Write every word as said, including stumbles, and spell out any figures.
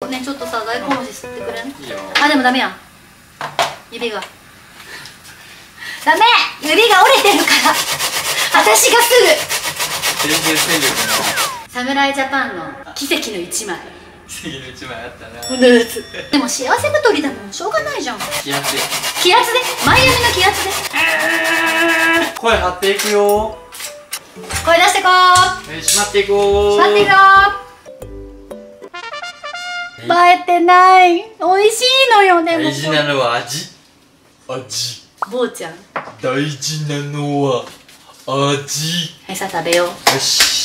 ね、ちょっとさ、大根おろし吸ってくれん？ いいよ。 あ、でもダメやん、指がダメ、指が折れてるから私がすぐ。 全然戦力ない。 侍ジャパンの奇跡の一枚。 奇跡の一枚あったな。 こんなやつでも幸せ太りだもん、しょうがないじゃん。 気圧で気圧で、マイアミの気圧で声張っていくよ。 声出してこー。 えー、しまっていこう。 しまっていこー。映えてない。美味しいのよ。でも大事なのは味。味。 坊ちゃん、 大事なのは味。 はい、さあ食べよう。 よし。